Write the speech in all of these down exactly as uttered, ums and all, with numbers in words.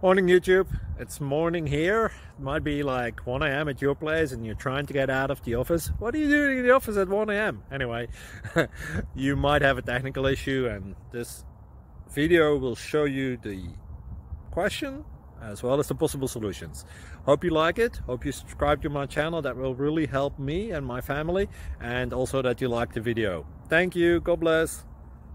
Morning YouTube, it's morning here. It might be like one A M at your place and you're trying to get out of the office. What are you doing in the office at one A M? Anyway, you might have a technical issue and this video will show you the question as well as the possible solutions. Hope you like it, hope you subscribe to my channel. That will really help me and my family, and also that you like the video. Thank you, God bless.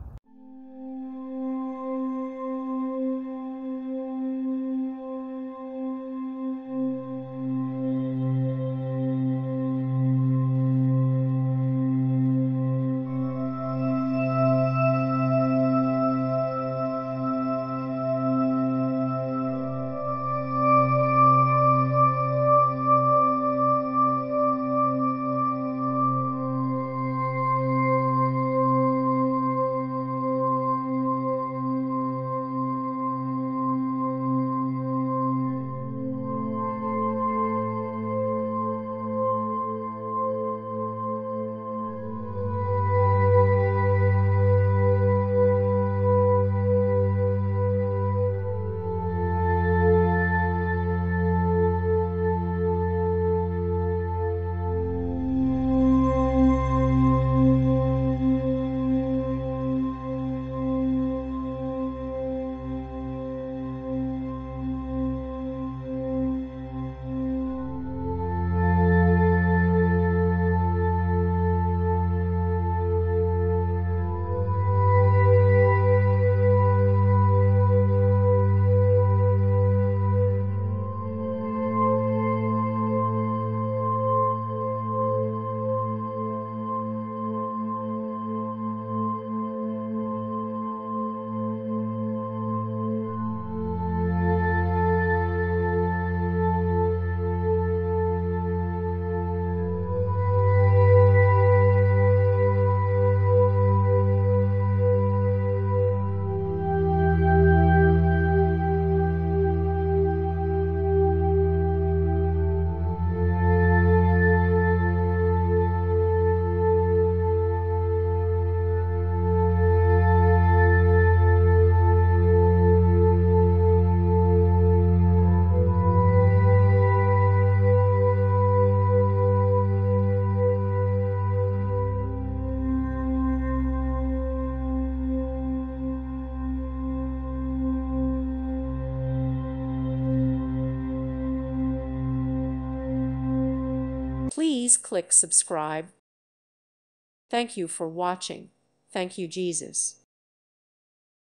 Please click subscribe. Thank you for watching. Thank you, Jesus.